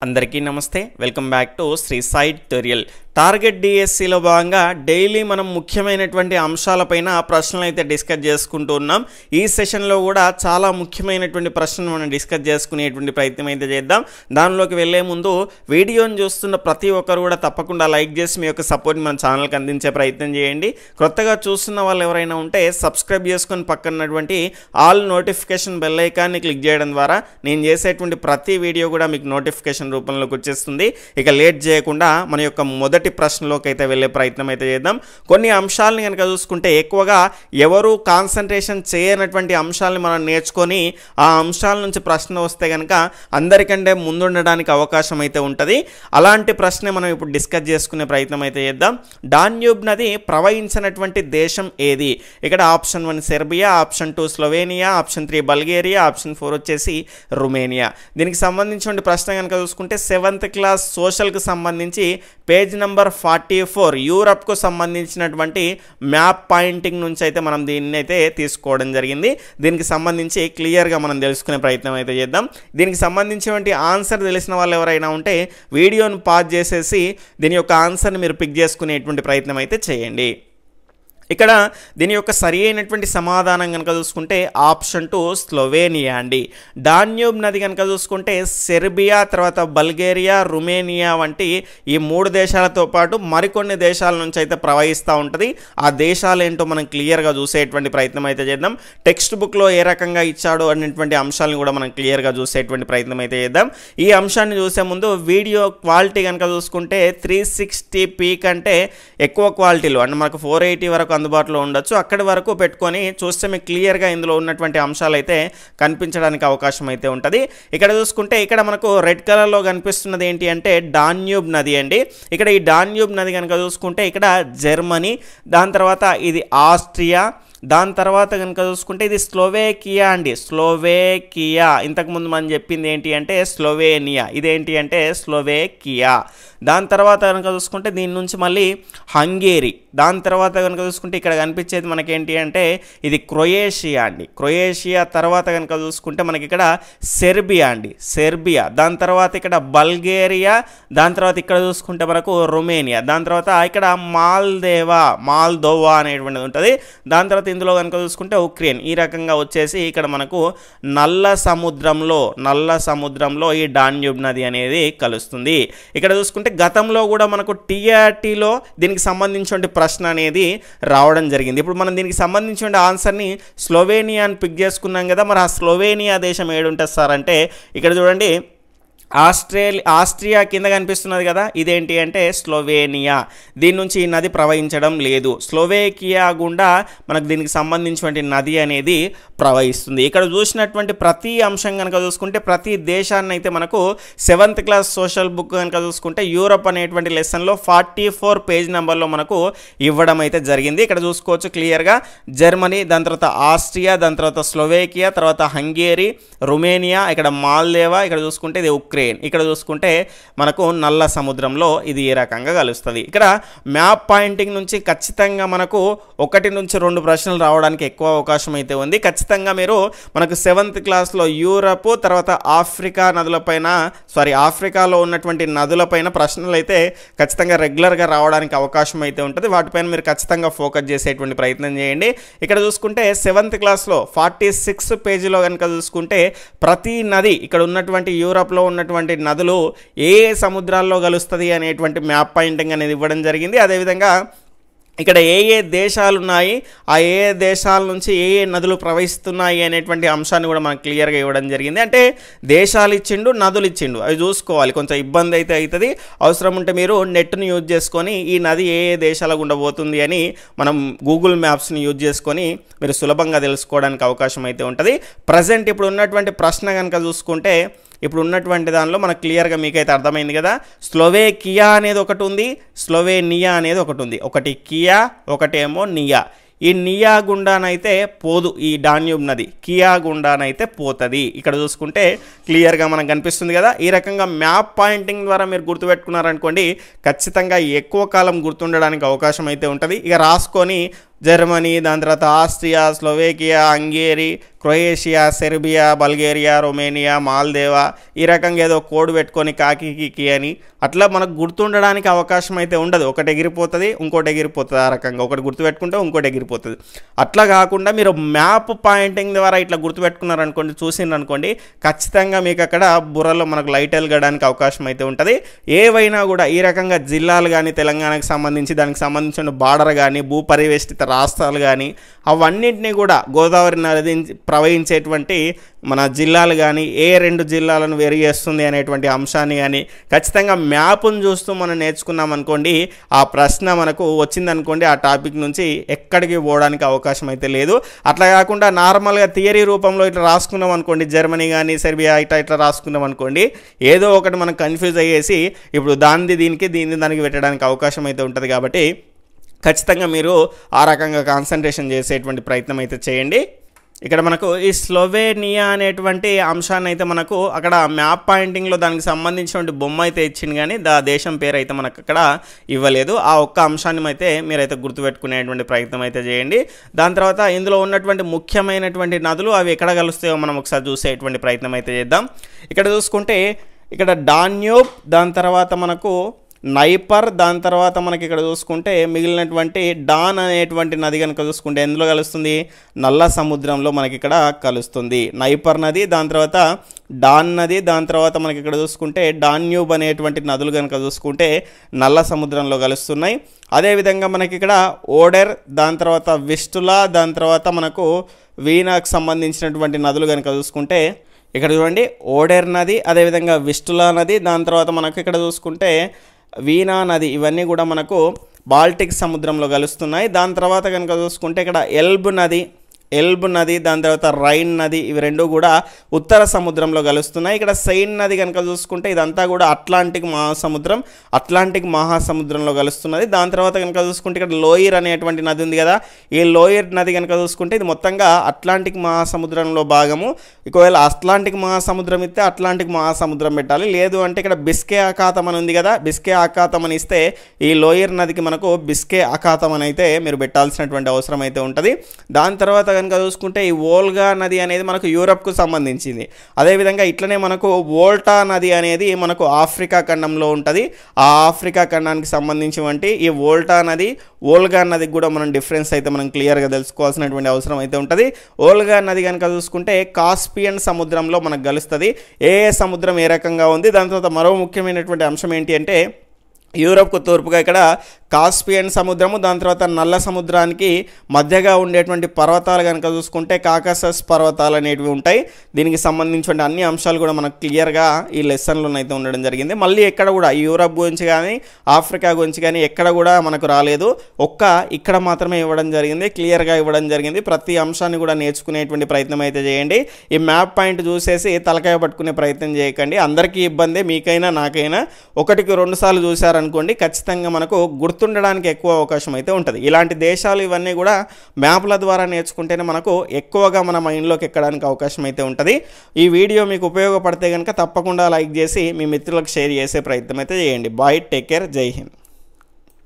అందరికీ నమస్తే welcome back to Shri Sai tutorial target డిఎస్సిలో భాగంగా డైలీ మనం ముఖ్యమైనటువంటి అంశాలపైన ప్రశ్నలు అయితే డిస్కస్ చేసుకుంటూ ఉన్నాం. ఈ సెషన్లో కూడా చాలా ముఖ్యమైనటువంటి ప్రశ్నలు మనం డిస్కస్ చేసుకునేటువంటి ప్రయత్నం అయితే చేద్దాం. దానిలోకి వెళ్ళే ముందు వీడియోని చూస్తున్న ప్రతి ఒక్కరు కూడా తప్పకుండా లైక్ చేసి మీ యొక్క సపోర్ట్ని మన ఛానల్కి అందించే ప్రయత్నం చేయండి. కొత్తగా చూస్తున్న వాళ్ళు ఎవరైనా ఉంటే సబ్స్క్రైబ్ చేసుకొని పక్కనటువంటి ఆల్ నోటిఫికేషన్ బెల్ ఐకాన్ని క్లిక్ చేయడం ద్వారా నేను చేసేటువంటి ప్రతి వీడియో కూడా మీకు నోటిఫికేషన్ రూపంలోకి వచ్చేస్తుంది. ఇక లేట్ చేయకుండా మన యొక్క మొదటి ప్రశ్నలోకి అయితే వెళ్ళే ప్రయత్నం అయితే చేద్దాం. కొన్ని అంశాలని కనుక చూసుకుంటే ఎక్కువగా ఎవరు కాన్సన్ట్రేషన్ చేయనటువంటి అంశాలని మనం నేర్చుకొని ఆ అంశాల నుంచి ప్రశ్న వస్తే కనుక అందరికంటే ముందుండడానికి అవకాశం అయితే ఉంటుంది. అలాంటి ప్రశ్నే మనం ఇప్పుడు డిస్కస్ చేసుకునే ప్రయత్నం అయితే చేద్దాం. డాన్యూబ్ నది ప్రవహించినటువంటి దేశం ఏది? ఇక్కడ option 1 Serbia, option 2 Slovenia, option 3 Bulgaria, option 4 వచ్చేసి రుమేనియా. దీనికి సంబంధించిన ప్రశ్న కనుక చూసుకుంటే 7th క్లాస్ సోషల్కి సంబంధించి పేజ్ నెంబర్ 44 యూరప్కు సంబంధించినటువంటి మ్యాప్ పాయింటింగ్ నుంచి అయితే మనం దీన్ని అయితే తీసుకోవడం జరిగింది. దీనికి సంబంధించి క్లియర్గా మనం తెలుసుకునే ప్రయత్నం అయితే చేద్దాం. దీనికి సంబంధించినటువంటి ఆన్సర్ తెలిసిన వాళ్ళు ఎవరైనా ఉంటే వీడియోను పాజ్ చేసేసి దీని యొక్క ఆన్సర్ని మీరు పిక్ చేసుకునేటువంటి ప్రయత్నం అయితే చేయండి. ఇక్కడ దీని యొక్క సరి అయినటువంటి సమాధానం కనుక చూసుకుంటే ఆప్షన్ 2 స్లోవేనియా అండి. డాన్యూబ్ నది కనుక చూసుకుంటే సెర్బియా, తర్వాత బల్గేరియా, రుమేనియా వంటి ఈ 3 దేశాలతో పాటు మరికొన్ని దేశాల నుంచి అయితే ప్రవహిస్తూ ఉంటుంది. ఆ దేశాలు ఏంటో మనం క్లియర్గా చూసేటువంటి ప్రయత్నం అయితే చేద్దాం. టెక్స్ట్ బుక్లో ఏ రకంగా ఇచ్చాడో అనేటువంటి అంశాలను కూడా మనం క్లియర్గా చూసేటువంటి ప్రయత్నం అయితే చేద్దాం. ఈ అంశాన్ని చూసే ముందు వీడియో క్వాలిటీ కనుక చూసుకుంటే 360p కంటే ఎక్కువ క్వాలిటీలో అంటే మనకు 480 వరకు అందుబాటులో ఉండొచ్చు. అక్కడి వరకు పెట్టుకొని చూస్తే మీకు క్లియర్గా ఇందులో ఉన్నటువంటి అంశాలు అయితే కనిపించడానికి అవకాశం అయితే ఉంటుంది. ఇక్కడ చూసుకుంటే ఇక్కడ మనకు రెడ్ కలర్లో కనిపిస్తున్నది ఏంటి అంటే డాన్యూబ్ నది అండి. ఇక్కడ ఈ డాన్యూబ్ నది కనుక చూసుకుంటే ఇక్కడ జర్మనీ, దాని తర్వాత ఇది ఆస్ట్రియా, దాని తర్వాత కనుక చూసుకుంటే ఇది స్లోవేకియా అండి. స్లోవేకియా. ఇంతకుముందు మనం చెప్పింది ఏంటి అంటే స్లోవేనియా, ఇదేంటి అంటే స్లోవేకియా. దాని తర్వాత కనుక చూసుకుంటే దీని నుంచి మళ్ళీ హంగేరీ. దాని తర్వాత కనుక చూసుకుంటే ఇక్కడ కనిపించేది మనకేంటి అంటే ఇది క్రొయేషియా అండి. క్రొయేషియా తర్వాత కనుక చూసుకుంటే మనకి ఇక్కడ సెర్బియా అండి, సెర్బియా. దాని తర్వాత ఇక్కడ బల్గేరియా, దాని తర్వాత ఇక్కడ చూసుకుంటే మనకు రొమేనియా, దాని తర్వాత ఇక్కడ మాల్దోవా అనేటువంటిది ఉంటుంది. దాని తర్వాత ఇందులో కనుక చూసుకుంటే ఉక్రెయిన్. ఈ రకంగా వచ్చేసి ఇక్కడ మనకు నల్ల సముద్రంలో ఈ డాన్యూబ్ నది అనేది కలుస్తుంది. ఇక్కడ చూసుకుంటే గతంలో కూడా మనకు టీఆర్టీలో దీనికి సంబంధించిన ప్రశ్న అనేది రావడం జరిగింది. ఇప్పుడు మనం దీనికి సంబంధించిన ఆన్సర్ని స్లోవేనియా అని పిక్ చేసుకున్నాం కదా. మరి ఆ స్లోవేనియా దేశం ఏడుంటుంది సార్ అంటే ఇక్కడ చూడండి ఆస్ట్రియా కింద కనిపిస్తున్నది కదా, ఇదేంటి అంటే స్లోవేనియా. దీని నుంచి ఈ నది ప్రవహించడం లేదు. స్లోవేకియా గుండా మనకు దీనికి సంబంధించినటువంటి నది అనేది ప్రవహిస్తుంది. ఇక్కడ చూసినటువంటి ప్రతి అంశం కనుక చూసుకుంటే ప్రతి దేశాన్ని అయితే మనకు 7th క్లాస్ సోషల్ బుక్ కనుక చూసుకుంటే యూరప్ అనేటువంటి లెసన్లో 44 పేజ్ నెంబర్లో మనకు ఇవ్వడం అయితే జరిగింది. ఇక్కడ చూసుకోవచ్చు క్లియర్గా జర్మనీ, దాని తర్వాత ఆస్ట్రియా, దాని తర్వాత స్లోవేకియా, తర్వాత హంగేరీ, రుమేనియా, ఇక్కడ మాల్దేవా, ఇక్కడ చూసుకుంటే ఇది ఉక్రెయిన్. ఇక్కడ చూసుకుంటే మనకు నల్ల సముద్రంలో ఇది ఏ రకంగా కలుస్తుంది. ఇక్కడ మ్యాప్ పాయింటింగ్ నుంచి ఖచ్చితంగా మనకు 1 నుంచి 2 ప్రశ్నలు రావడానికి ఎక్కువ అవకాశం అయితే ఉంది. ఖచ్చితంగా మీరు మనకు 7th క్లాస్లో యూరప్ తర్వాత ఆఫ్రికాలో ఉన్నటువంటి నదులపైన ప్రశ్నలు అయితే ఖచ్చితంగా రెగ్యులర్గా రావడానికి అవకాశం అయితే ఉంటుంది. వాటిపైన మీరు ఖచ్చితంగా ఫోకస్ చేసేటువంటి ప్రయత్నం చేయండి. ఇక్కడ చూసుకుంటే 7th క్లాస్లో 46 పేజీలో కనుక చూసుకుంటే ప్రతి నది ఇక్కడ ఉన్నటువంటి యూరప్లో ఉన్నటువంటి నదులు ఏ సముద్రాల్లో కలుస్తుంది అనేటువంటి మ్యాప్ పాయింటింగ్ అనేది ఇవ్వడం జరిగింది. అదేవిధంగా ఇక్కడ ఏ దేశాలు ఉన్నాయి, ఆ ఏ దేశాల నుంచి ఏ నదులు ప్రవహిస్తున్నాయి అనేటువంటి అంశాన్ని కూడా మనకు క్లియర్గా ఇవ్వడం జరిగింది. అంటే దేశాలు ఇచ్చిండు, నదులు ఇచ్చిండు, అవి చూసుకోవాలి. కొంచెం ఇబ్బంది అయితే అవుతుంది. అవసరం ఉంటే మీరు నెట్ను యూజ్ చేసుకొని ఈ నది ఏ దేశాల గుండా పోతుంది అని మనం గూగుల్ మ్యాప్స్ని యూజ్ చేసుకొని మీరు సులభంగా తెలుసుకోవడానికి అవకాశం అయితే ఉంటుంది. ప్రజెంట్ ఇప్పుడు ఉన్నటువంటి ప్రశ్న కనుక చూసుకుంటే ఇప్పుడు ఉన్నటువంటి దానిలో మనకు క్లియర్గా మీకైతే అర్థమైంది కదా. స్లోవేకియా అనేది ఒకటి ఉంది, స్లోవేనియా అనేది ఒకటి ఉంది. ఒకటి కియా, ఒకటేమో నియా. ఈ నియా గుండానైతే పోదు ఈ డాన్యూబ్ నది, కియా గుండానైతే పోతుంది. ఇక్కడ చూసుకుంటే క్లియర్గా మనకు కనిపిస్తుంది కదా. ఈ రకంగా మ్యాప్ పాయింటింగ్ ద్వారా మీరు గుర్తుపెట్టుకున్నారనుకోండి ఖచ్చితంగా ఎక్కువ కాలం గుర్తుండడానికి అవకాశం అయితే ఉంటుంది. ఇక రాసుకొని జర్మనీ, దాని తర్వాత Austria, Slovakia, Hungary, Croatia, Serbia, Bulgaria, Romania, Moldova, ఈ రకంగా ఏదో కోడ్ పెట్టుకొని కాకి అని అట్లా మనకు గుర్తుండడానికి అవకాశం అయితే ఉండదు. ఒకటి ఎగిరిపోతుంది, ఇంకోటి ఎగిరిపోతుంది. ఆ రకంగా ఒకటి గుర్తుపెట్టుకుంటే ఇంకోటి ఎగిరిపోతుంది. అట్లా కాకుండా మీరు మ్యాప్ పాయింటింగ్ ద్వారా ఇట్లా గుర్తుపెట్టుకున్నారనుకోండి, చూసిందనుకోండి, ఖచ్చితంగా మీకు అక్కడ బుర్రలో మనకు లైట్ వెలగడానికి అవకాశం అయితే ఉంటుంది. ఏవైనా కూడా ఈ రకంగా జిల్లాలు కానీ తెలంగాణకు సంబంధించి దానికి సంబంధించిన బార్డర్ కానీ భూపరివేష్టిత రాష్ట్రాలు కానీ అవన్నింటినీ కూడా గోదావరి నది ప్రవహించేటువంటి మన జిల్లాలు కానీ ఏ 2 జిల్లాలను వేరు చేస్తుంది అనేటువంటి అంశాన్ని కానీ ఖచ్చితంగా మ్యాప్ను చూస్తూ మనం నేర్చుకున్నాం అనుకోండి, ఆ ప్రశ్న మనకు వచ్చిందనుకోండి, ఆ టాపిక్ నుంచి ఎక్కడికి పోవడానికి అవకాశం అయితే లేదు. అట్లా కాకుండా నార్మల్గా థియరీ రూపంలో ఇట్లా రాసుకున్నాం అనుకోండి, జర్మనీ కానీ సెర్బియా ఇట్లా రాసుకున్నాం అనుకోండి, ఏదో ఒకటి మనం కన్ఫ్యూజ్ అయ్యేసి ఇప్పుడు దీనికి దానికి పెట్టడానికి అవకాశం అయితే ఉంటుంది. కాబట్టి ఖచ్చితంగా మీరు ఆ రకంగా కాన్సన్ట్రేషన్ చేసేటువంటి ప్రయత్నం అయితే చేయండి. ఇక్కడ మనకు ఈ స్లోవేనియా అనేటువంటి అంశాన్ని అయితే మనకు అక్కడ మ్యాప్ పాయింటింగ్లో దానికి సంబంధించినటువంటి బొమ్మ అయితే ఇచ్చింది, కానీ దేశం పేరు అయితే మనకు అక్కడ ఇవ్వలేదు. ఆ ఒక్క అంశాన్ని అయితే మీరైతే గుర్తుపెట్టుకునేటువంటి ప్రయత్నం అయితే చేయండి. దాని తర్వాత ఇందులో ఉన్నటువంటి ముఖ్యమైనటువంటి నదులు అవి ఎక్కడ కలుస్తాయో మనం ఒకసారి చూసేటువంటి ప్రయత్నం అయితే చేద్దాం. ఇక్కడ చూసుకుంటే ఇక్కడ డాన్యూబ్, దాని తర్వాత మనకు నైపర్, దాని తర్వాత మనకి ఇక్కడ చూసుకుంటే మిగిలినటువంటి డాన్ అనేటువంటి నది కనుక చూసుకుంటే ఎందులో కలుస్తుంది, నల్ల సముద్రంలో మనకి ఇక్కడ కలుస్తుంది. నైపర్ నది, దాని తర్వాత డాన్ నది, దాని తర్వాత మనకి ఇక్కడ చూసుకుంటే డాన్యూబ్ అనేటువంటి నదులు కనుక చూసుకుంటే నల్ల సముద్రంలో కలుస్తున్నాయి. అదేవిధంగా మనకి ఇక్కడ ఓడెర్, దాని తర్వాత విస్టులా, దాని తర్వాత మనకు వీనాకు సంబంధించినటువంటి నదులు కనుక చూసుకుంటే ఇక్కడ చూడండి ఓడెర్ నది, అదేవిధంగా విస్టులా నది, దాని తర్వాత మనకు ఇక్కడ చూసుకుంటే వీనా నది, ఇవన్నీ కూడా మనకు బాల్టిక్ సముద్రంలో కలుస్తున్నాయి. దాని తర్వాత కనుక చూసుకుంటే ఇక్కడ ఎల్బ్ నది, దాని తర్వాత రైన్ నది, ఇవి రెండు కూడా ఉత్తర సముద్రంలో కలుస్తున్నాయి. ఇక్కడ సెయిన్ నది కనుక చూసుకుంటే ఇదంతా కూడా అట్లాంటిక్ మహాసముద్రంలో కలుస్తున్నది. దాని తర్వాత కనుక చూసుకుంటే ఇక్కడ లోయిర్ అనేటువంటి నది ఉంది కదా, ఈ లోయిర్ నది కనుక చూసుకుంటే ఇది మొత్తంగా అట్లాంటిక్ మహాసముద్రంలో భాగము. ఒకవేళ అట్లాంటిక్ మహాసముద్రం ఇస్తే అట్లాంటిక్ మహాసముద్రం పెట్టాలి, లేదు అంటే ఇక్కడ బిస్కే అఖాతం అని ఉంది కదా, బిస్కే అఖాతం అని ఇస్తే ఈ లోయిర్ నదికి మనకు బిస్కే అఖాతం అని అయితే మీరు పెట్టాల్సినటువంటి అవసరం అయితే ఉంటుంది. దాని తర్వాత కనుక చూసుకుంటే ఈ వోల్గా నది అనేది మనకు యూరప్కు సంబంధించింది. అదేవిధంగా ఇట్లనే మనకు వోల్టా నది అనేది మనకు ఆఫ్రికా ఖండంలో ఉంటుంది. ఆ ఆఫ్రికా ఖండానికి సంబంధించినటువంటి ఈ వోల్టా నది వోల్గా నదికి కూడా మనం డిఫరెన్స్ అయితే మనం క్లియర్గా తెలుసుకోవాల్సినటువంటి అవసరం అయితే ఉంటుంది. వోల్గా నది కనుక చూసుకుంటే కాస్పియన్ సముద్రంలో మనకు కలుస్తుంది. ఏ సముద్రం ఏ రకంగా ఉంది. దాని తర్వాత మరో ముఖ్యమైనటువంటి అంశం ఏంటి అంటే యూరప్కు తూర్పుగా ఇక్కడ కాస్పియన్ సముద్రము, దాని తర్వాత నల్ల సముద్రానికి మధ్యగా ఉండేటువంటి పర్వతాలు కనుక చూసుకుంటే కాకసస్ పర్వతాలు అనేటివి ఉంటాయి. దీనికి సంబంధించిన అన్ని అంశాలు కూడా మనకు క్లియర్గా ఈ లెసన్లోనైతే ఉండడం జరిగింది. మళ్ళీ ఎక్కడ కూడా యూరప్ గురించి కానీ ఆఫ్రికా గురించి కానీ ఎక్కడ కూడా మనకు రాలేదు, ఇక్కడ మాత్రమే ఇవ్వడం జరిగింది, క్లియర్గా ఇవ్వడం జరిగింది. ప్రతి అంశాన్ని కూడా నేర్చుకునేటువంటి ప్రయత్నం అయితే చేయండి. ఈ మ్యాప్ పాయింట్ చూసేసి తలకాయ పట్టుకునే ప్రయత్నం చేయకండి. అందరికీ ఇబ్బందే, మీకైనా నాకైనా. 1-2 సార్లు చూసారనుకోండి ఖచ్చితంగా మనకు గుర్తుండడానికి ఎక్కువ అవకాశం అయితే ఉంటుంది. ఇలాంటి దేశాలు ఇవన్నీ కూడా మ్యాప్ల ద్వారా నేర్చుకుంటేనే మనకు ఎక్కువగా మన మైండ్లోకి ఎక్కడానికి అవకాశం అయితే ఉంటుంది. ఈ వీడియో మీకు ఉపయోగపడితే కనుక తప్పకుండా లైక్ చేసి మీ మిత్రులకు షేర్ చేసే ప్రయత్నం అయితే చేయండి. బాయ్, టేక్ కేర్, జై హింద్.